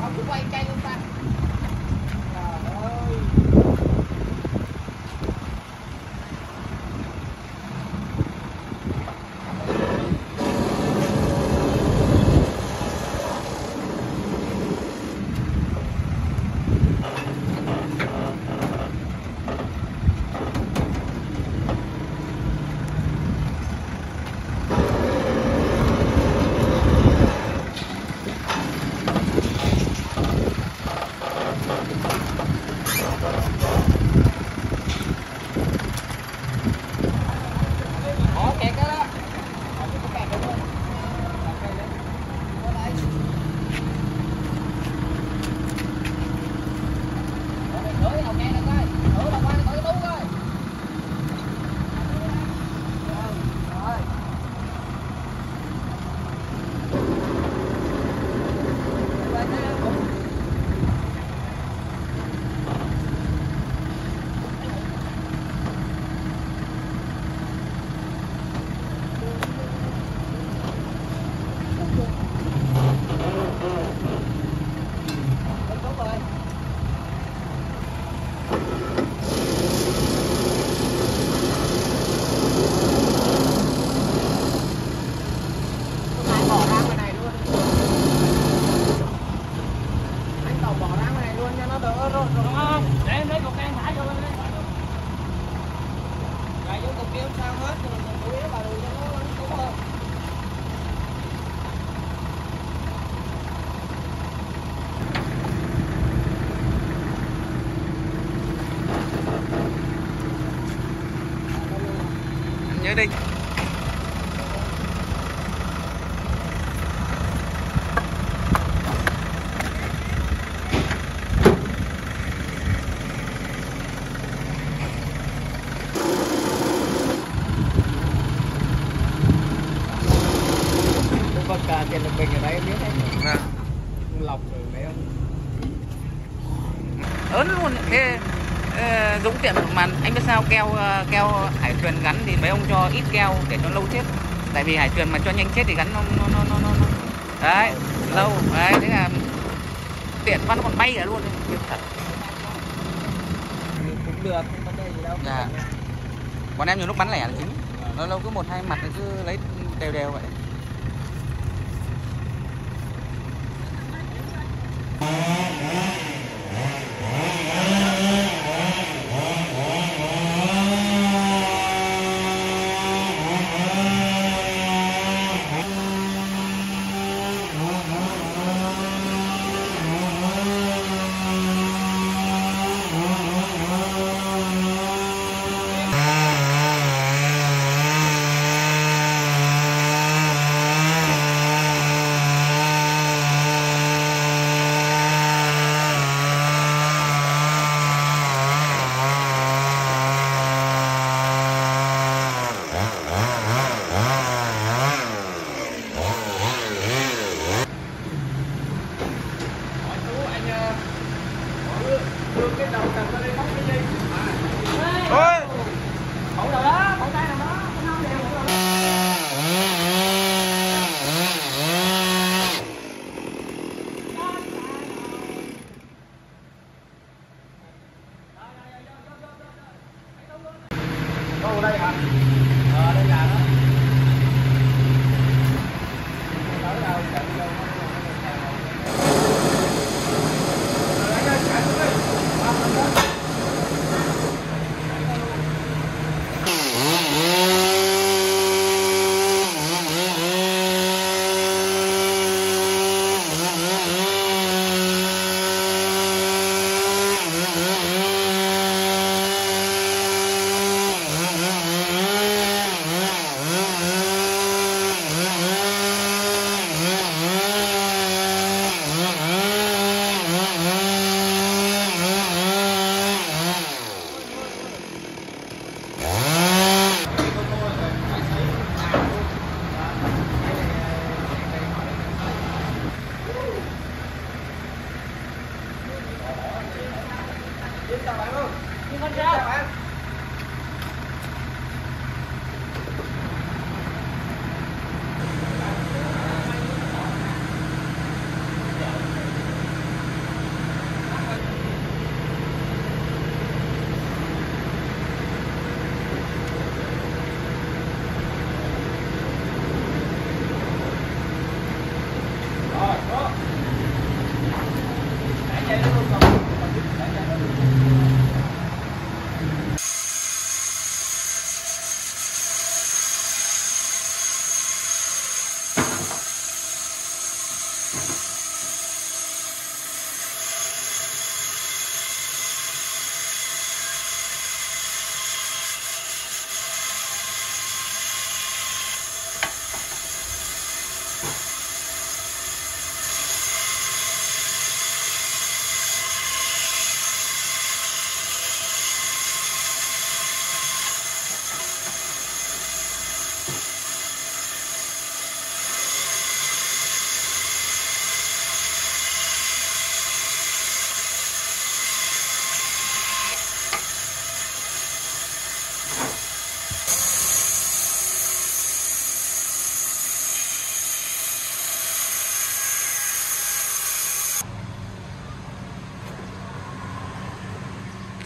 cứ quay cây luôn ta. Trời ơi. Nhớ đi. Trên lục bình ở đấy em biết đấy. À. Lọc rồi đấy không? Ớn luôn cái Dũng tiện mà anh biết sao keo hải truyền gắn thì mấy ông cho ít keo để cho lâu chết. Tại vì hải truyền mà cho nhanh chết thì gắn nó đấy lâu đấy, thế là tiện quá nó còn bay cả luôn thật. Cũng được, không vấn đề gì đâu. Dạ. Bọn em nhiều lúc bắn lẻ là chính, nó lâu cứ 1-2 mặt cứ lấy đều đều vậy.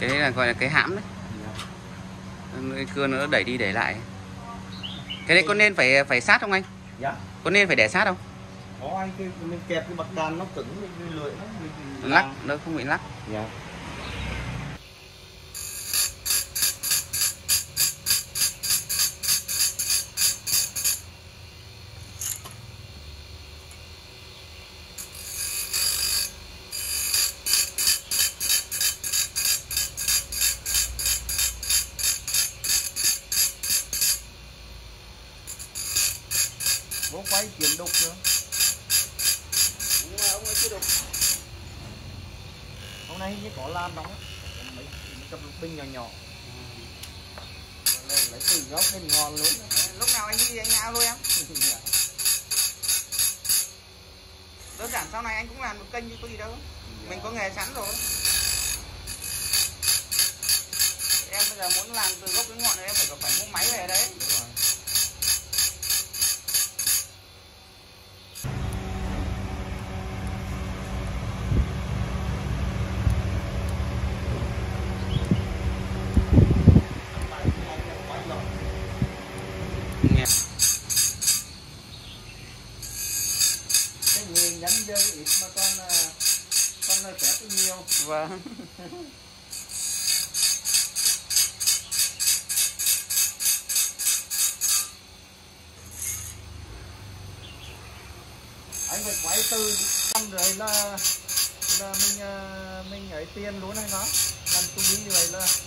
Cái đấy là gọi là cái hãm đấy. Cái cưa nó đẩy đi đẩy lại. Cái đấy có nên phải sát không anh? Dạ. Có nên phải để sát không? Có anh, mình kẹp cái bậc đàn nó cứng, cái lưỡi nó Lắc, nó không bị lắc. Dạ. Bố quay kiếm đục nữa. Nhưng mà ông ấy chưa đục. Hôm nay như có lan đóng mấy cặp lục binh nhỏ nhỏ. Lên lấy từ gốc lên ngon luôn. Lúc nào anh đi anh ao thôi em. Đơn giản sau này anh cũng làm một kênh chứ có gì đâu. Mình có nghề sẵn rồi. Em bây giờ muốn làm từ gốc đến ngọn này em phải mua máy về đấy. Đúng rồi. Cái người nhắn dơ ít mà con nơi phép có nhiều. Vâng. Anh phải quay từ con rồi là mình ấy tiền luôn hay nó làm tu đi như vậy là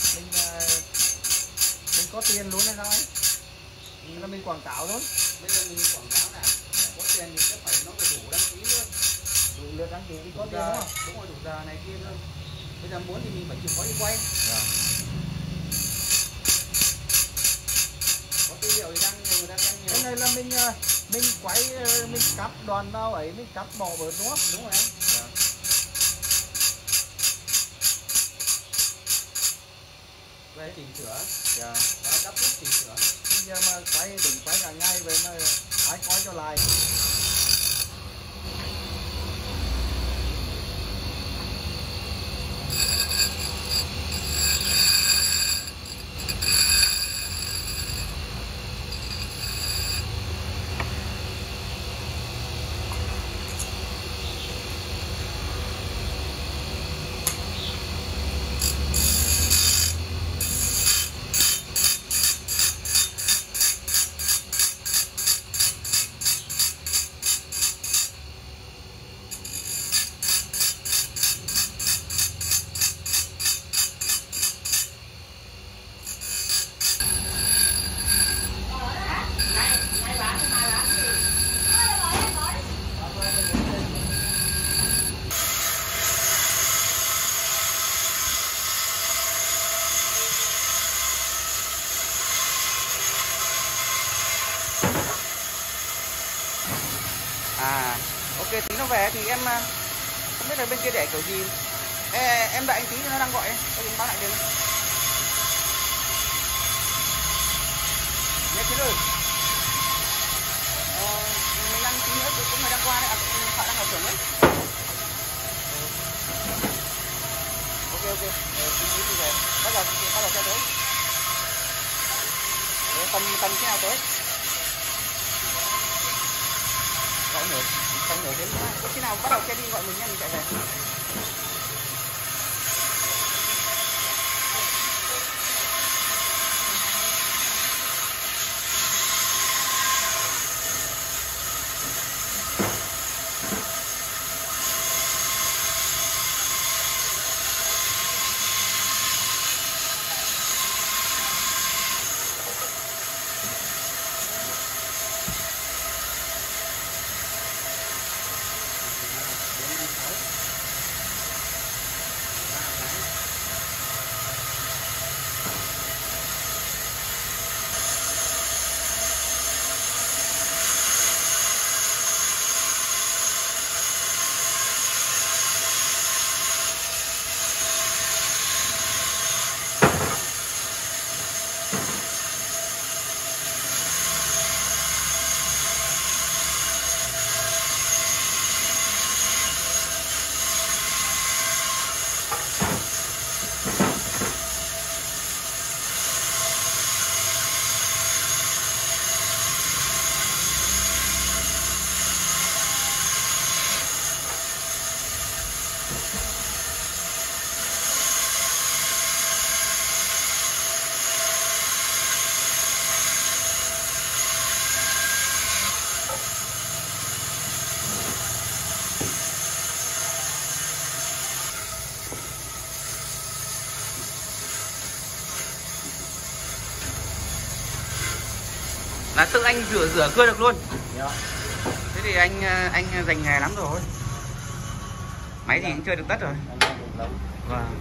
mình có tiền luôn hay sao anh? Là mình quảng cáo luôn. Bây giờ mình quảng cáo này, có tiền thì sẽ phải nó phải đủ đăng ký luôn. Đủ lượt đăng ký thì có tiền Giờ, đúng không? đúng rồi, đủ giờ này kia thôi. Bây giờ muốn thì mình phải chịu khó đi quay. Dạ. Có tư liệu thì đăng nhiều, người ta xem nhiều. Cái này là mình quay, mình cắt đoàn nào ấy, mình cắt bỏ bớt đúng không? Đúng rồi anh. Dạ. Về chỉnh sửa. Dạ. Và cắt rút chỉnh sửa. Bây giờ mà quay đừng quay cả ngày vậy mà ai coi cho lại. À, ok, tí nó về thì em không biết là bên kia để kiểu gì. Em đợi anh tí cho nó đang gọi ấy. Có gì báo lại được. Nhé chứ ơi. Mình đang tí nữa cũng người đang qua đấy, điện thoại đang ở xưởng đấy. Ok, tí thì về. Bắt đầu xe tới. Tầm khi nào tới? Gọi nửa tiếng nữa. Khi nào bắt đầu xe đi gọi mình nha, mình chạy về. tự anh rửa cưa được luôn. Dạ. Thế thì anh dành nghề lắm rồi. Máy gì cũng chơi được tất rồi. Vâng.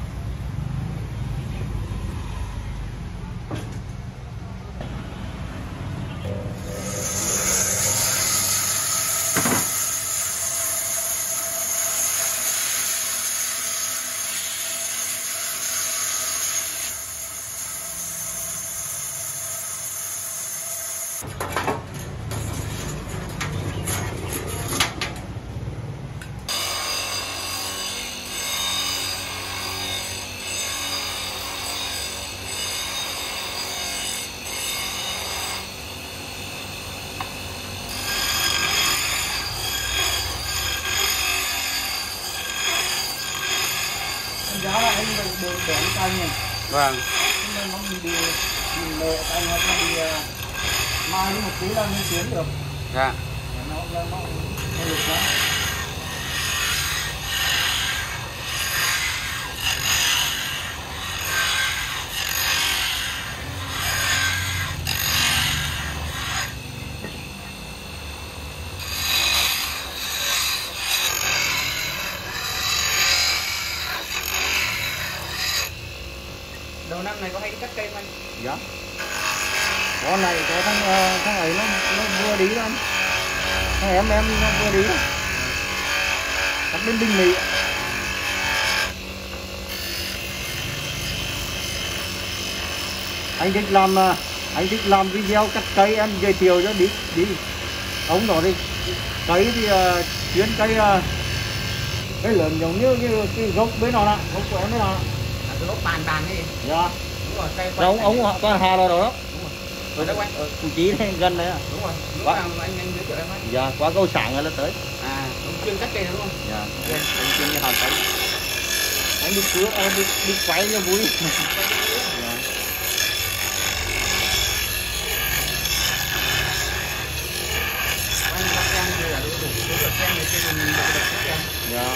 Giá là anh được để tay nhỉ. Vâng. Nhưng nó bị nợ tay nó bị mai một tí là mới tiến được. Dạ. Nó lực lắm. Đầu năm này có hay đi cắt cây không anh? Dạ. Con này có thằng ấy nó vừa đi đó anh. Thằng em nó vừa đi đó. Cắt đến Bình Mỹ. Anh thích làm video cắt cây, em giới thiệu cho đi. Ông đó đi. Cây thì chuyên cây lớn giống như cái gốc bên nó nè, gốc của em đấy nè. Cái gốc bàn cái gì? Dạ. Đúng rồi, cây Rồi ông họ có hà rồi đó. Đúng rồi. Rồi đó anh. Cụ Chí này gần đấy à. Đúng rồi. Lúc nào anh giới thiệu em ấy. Dạ, qua câu sáng là tới. À, ông chuyên cắt cây đúng không? Dạ. Anh chuyên đi hòn cây. Anh đi cướp, đi quay cho vui. Dạ. Anh cắt em thì là đủ được em thì trên mình được cắt em. Dạ.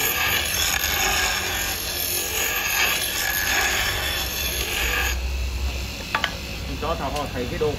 Cho thằng họ thấy cái đồ.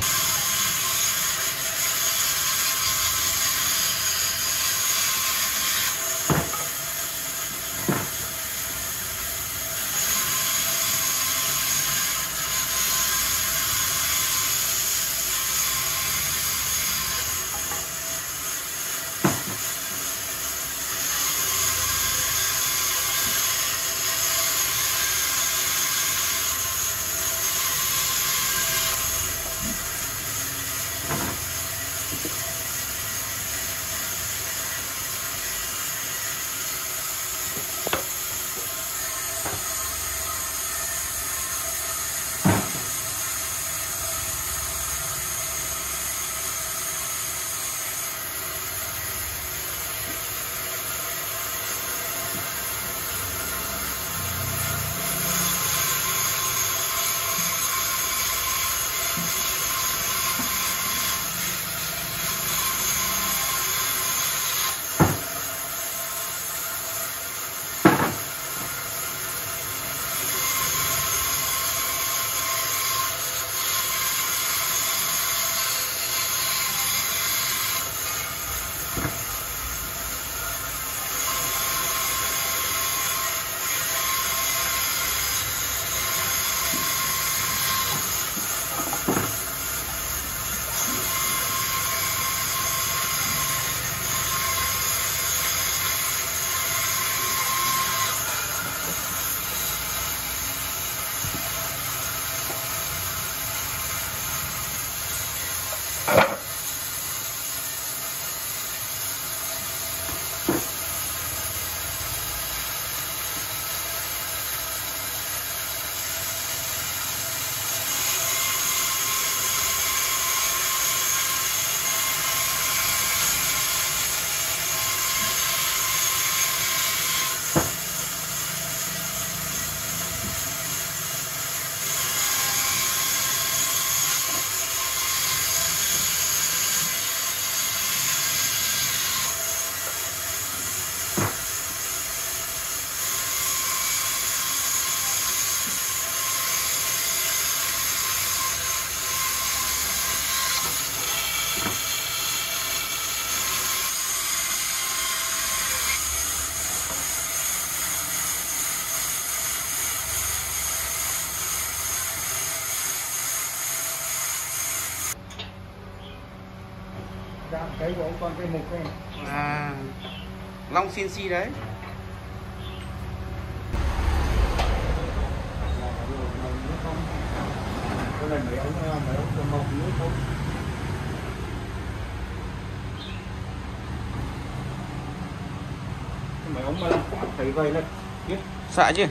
Cây của ông còn cây mục đây. Long CNC đấy. Cái này mấy ông còn mọc nữa không? Mấy ông mà thấy vậy là biết. Sợ chứ?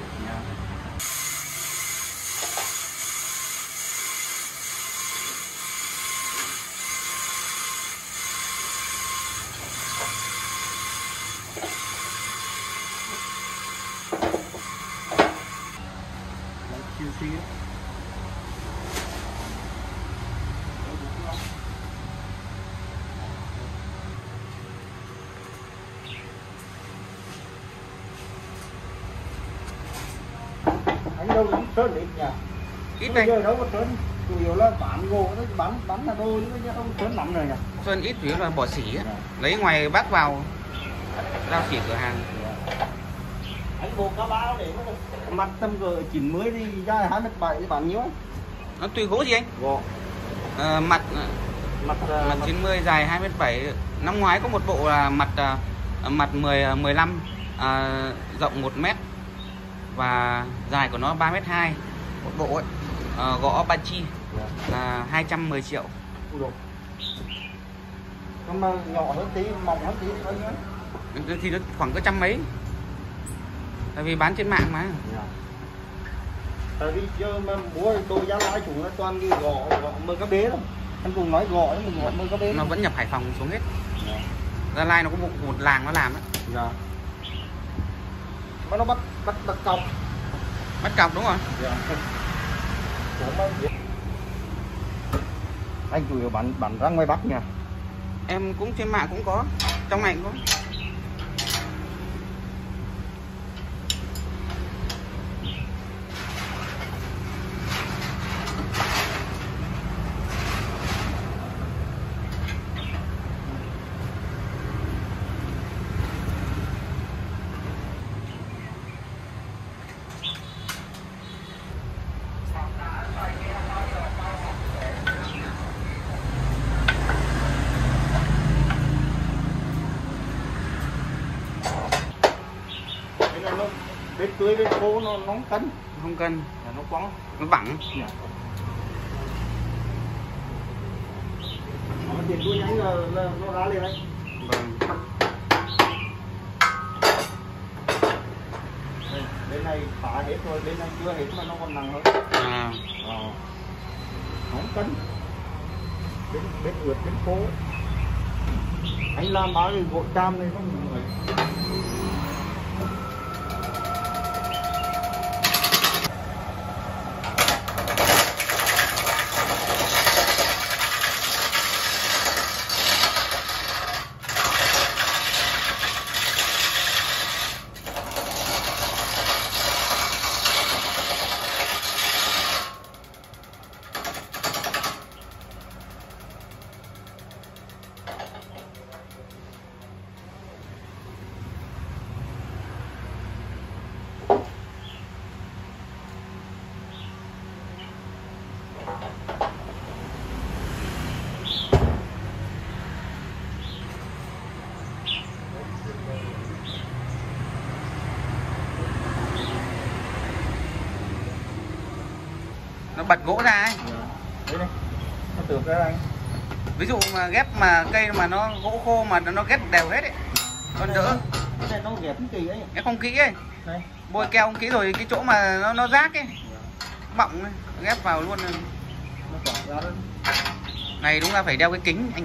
Anh đâu cũng sơn ít nhỉ? Ít này. Giờ đâu có sơn, chủ yếu là bán gỗ, bán là đôi chứ không sơn lắm rồi nhỉ? Sơn ít chủ yếu là bỏ xỉ ấy. Lấy ngoài bác vào giao xỉ cửa hàng. Anh buộc cá báo để nó mặt tầm cỡ 90 thì ra 27 thì bán nhiêu anh? Nó tùy gỗ gì anh? Gỗ. Mặt 90 dài 2m7. Năm ngoái có một bộ là mặt 15 rộng 1m và dài của nó 3m2 một bộ ấy. Gỗ Apache là 210 triệu. Nhưng mà nhỏ hơn tí, mỏng hơn tí thôi nhé. Thì nó khoảng có trăm mấy. Tại vì bán trên mạng mà. Tại vì giờ mà mua tôi giá lãi chúng nó toàn đi gõ mơ cá bế lắm. Anh cùng nói gõ mình gọi mơ cá bế. Nó vẫn nhập Hải Phòng xuống hết. Gia Lai nó có một làng nó làm đấy. Dạ. Mà nó bắt cọc. Bắt cọc đúng rồi. Dạ. Anh chủ yếu bán ra ngoài Bắc nha. Em cũng trên mạng cũng có, trong này cũng có. Bên tươi bên khô nó không cân. Không cân, nó quăng, nó vẳng. Nó tiền đuôi nhánh là nó ra liền đấy. Vâng. Bên này phá hết rồi, bên này chưa hết mà nó còn nặng hơn. Không cân. Bên ướt bên khô. Anh làm bao nhiêu gỗ tràm này không người. Nó bật gỗ ra ấy. Đấy này, nó tưởng ra anh. Ví dụ mà ghép mà cây mà nó gỗ khô mà nó ghép đều hết ấy, còn đỡ. Cái này nó ghép không kỹ ấy. Ghép không kỹ ấy. Đây. Bôi keo không kỹ rồi cái chỗ mà nó rác ấy, bọng ấy, ghép vào luôn. Nó tỏa ra luôn. Này đúng là phải đeo cái kính anh nhỉ.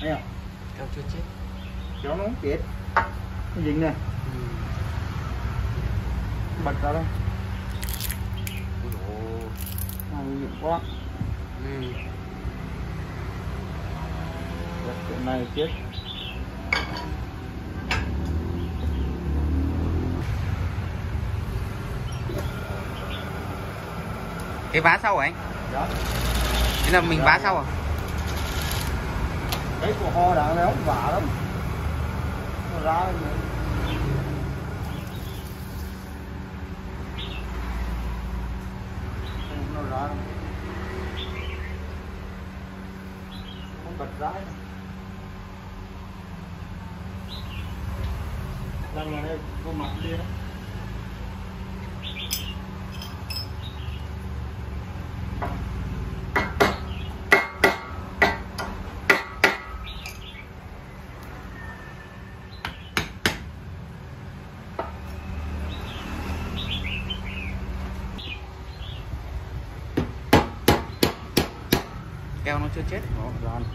Thấy không? Keo chưa chết. Kéo nó không chết. Cái dính này. Bật ra đây. Nguy hiểm quá. Chuyện này chết. Cái vá sau hả anh? Dạ. Thế là mình vá sau à? Cái của ho đã nó vả lắm. Nó ra nó ra không bật ra. Lần này đây có mặt đi đó. Keo nó chưa chết. Đó, rồi.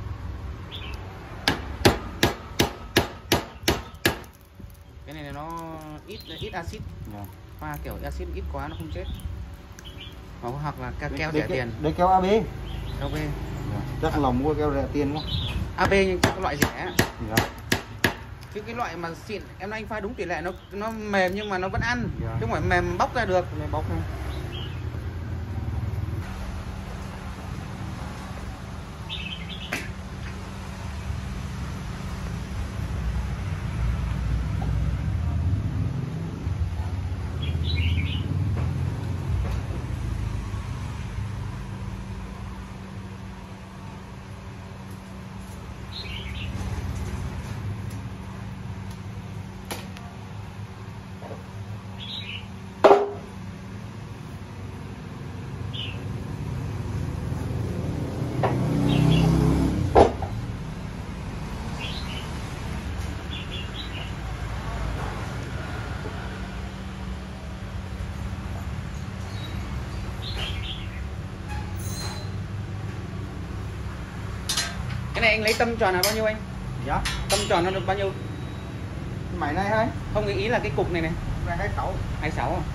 Cái này nó ít axit. Yeah. Pha kiểu axit ít quá nó không chết. Hoặc là keo rẻ tiền. Đây keo AB. Keo B. Yeah. Chắc là mua keo rẻ tiền quá. AB nhưng cái loại rẻ. Yeah. Chứ cái loại mà xịn em nói anh pha đúng tỷ lệ nó mềm nhưng mà nó vẫn ăn. Yeah. Chứ không phải mềm bóc ra được. Này bóc này. Cái này anh lấy tâm tròn là bao nhiêu anh? Dạ. Tâm tròn nó được bao nhiêu? Máy này hay? Không, ý là cái cục này này. Này 26. 26 à?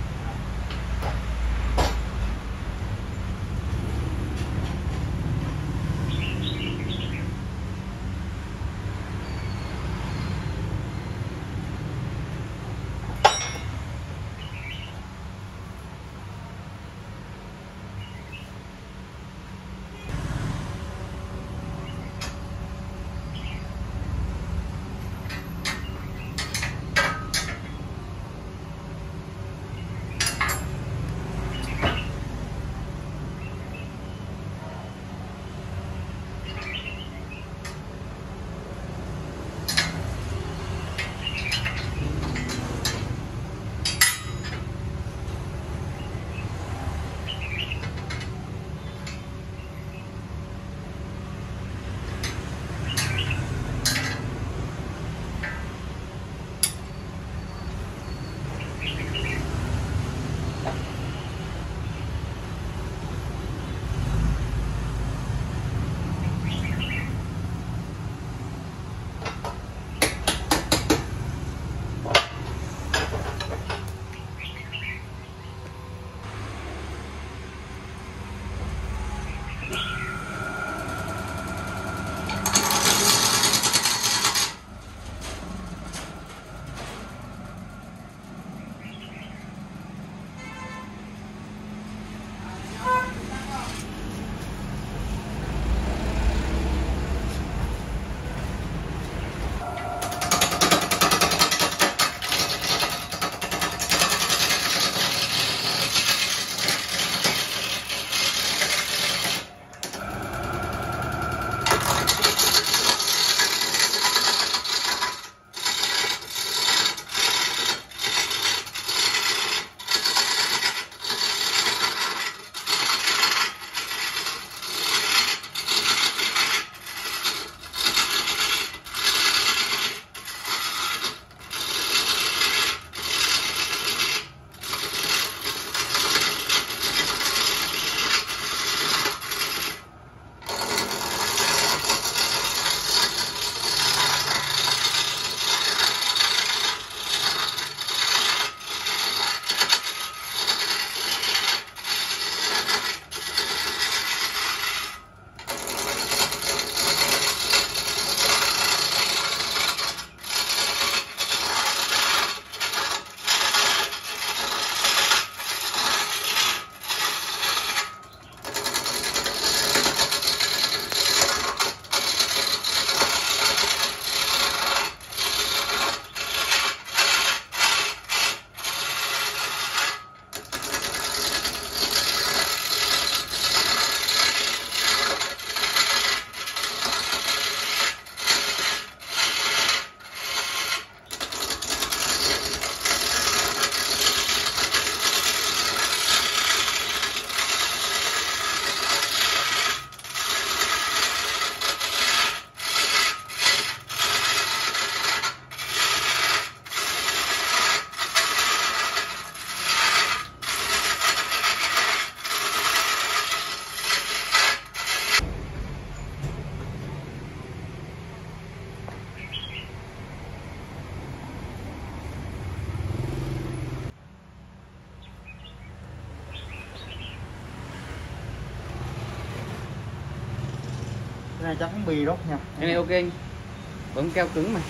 Cái này chắc cũng bì đó nha. Cái này ok anh. Bấm keo cứng mà.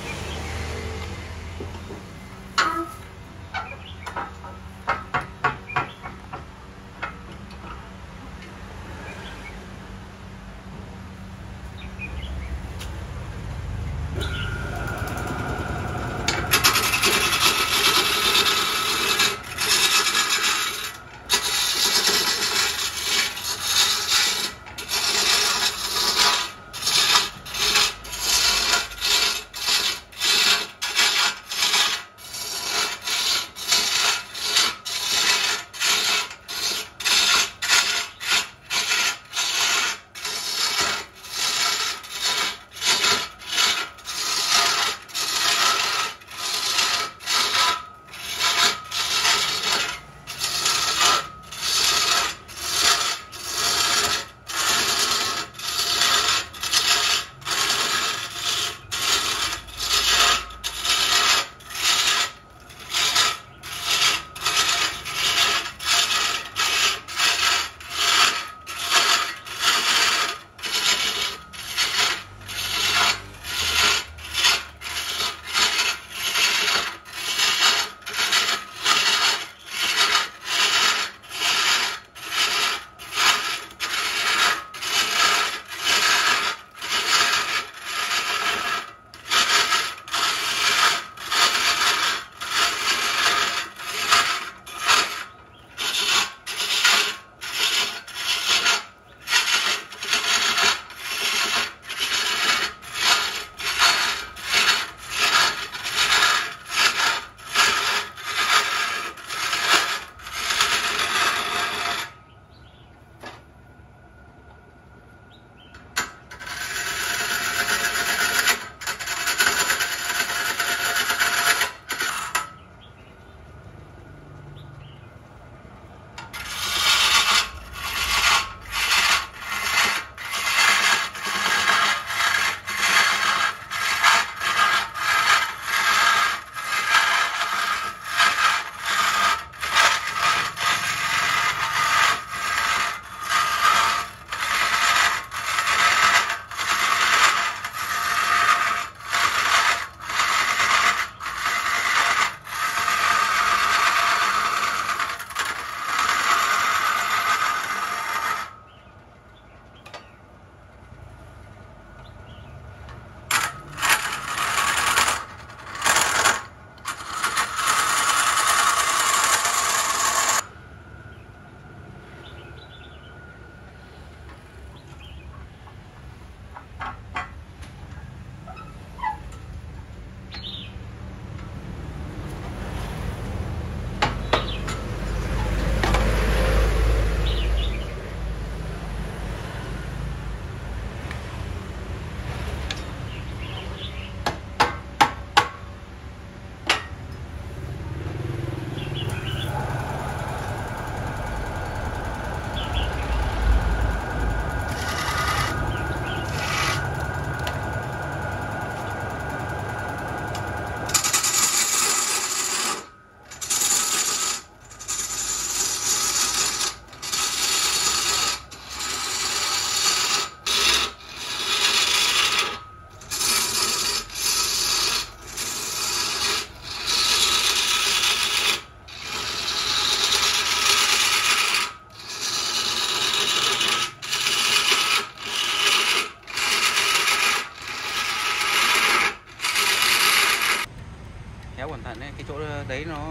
cái chỗ đấy nó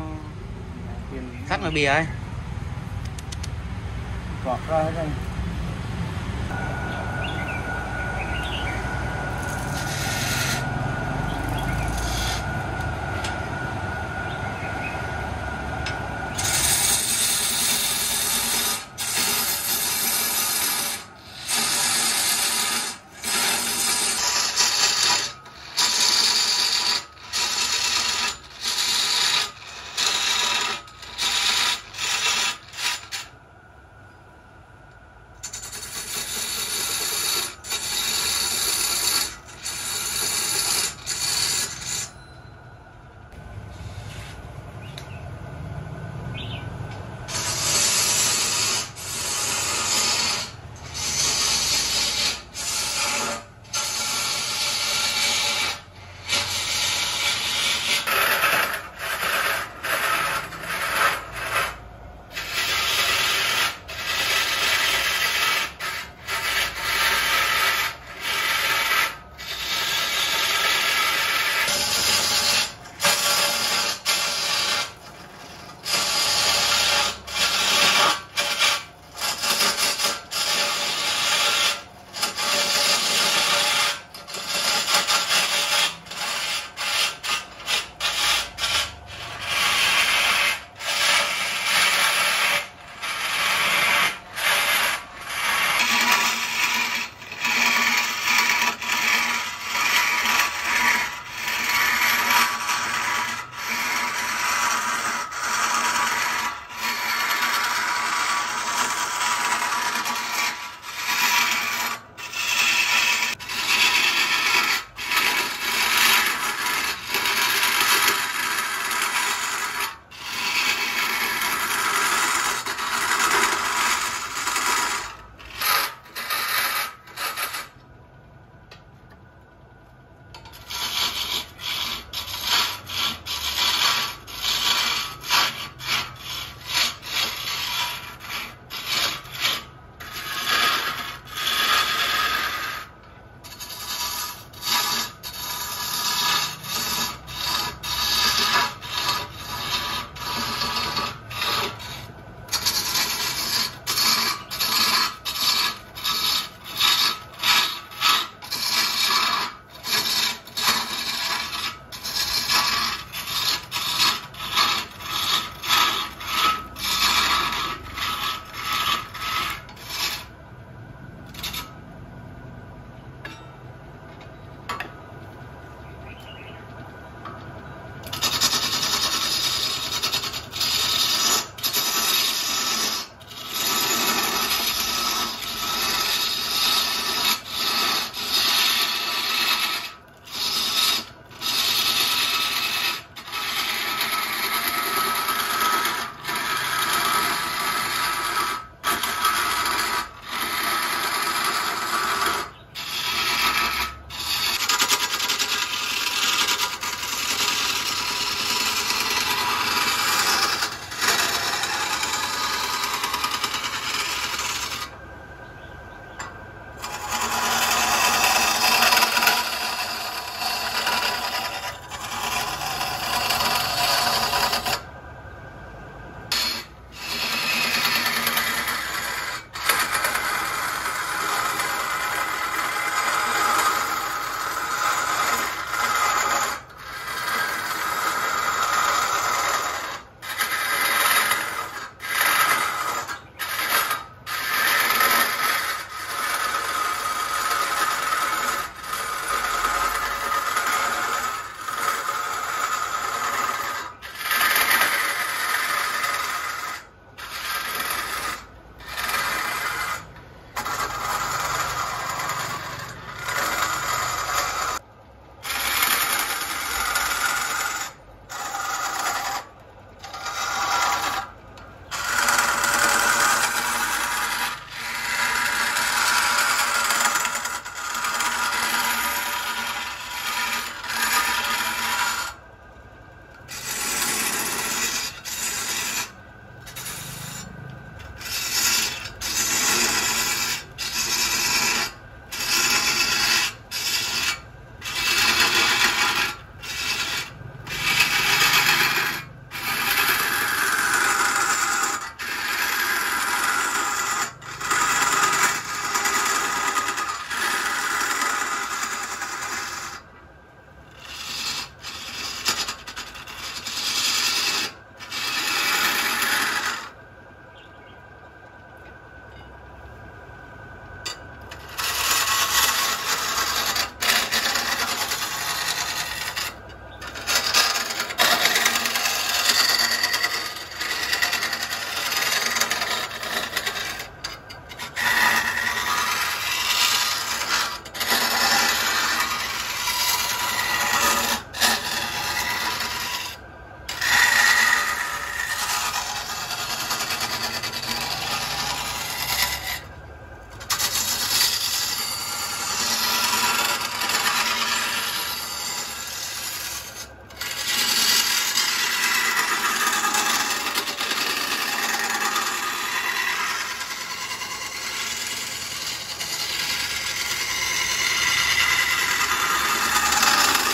sắt vào bìa ấy. Gọt ra đây.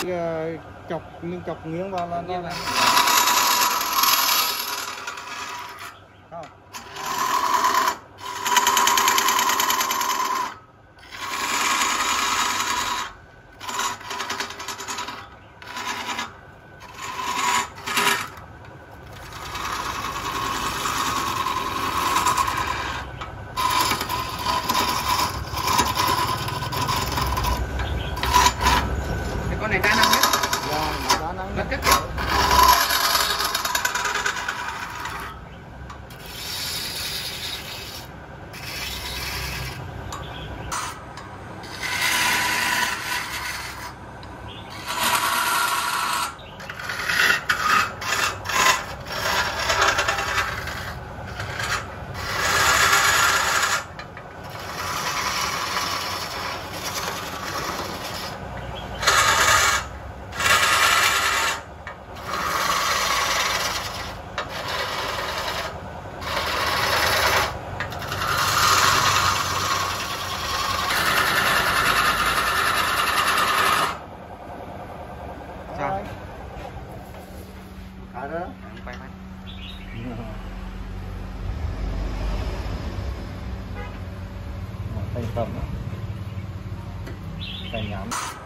Chọc mình chọc nghiêng vào là Nghiêng vào. không. Con này đa năng nhất. Dạ, đa năng Rất nhất. chất. Rồi. Đó. Quay quay. Thành phẩm. Thành nhắm.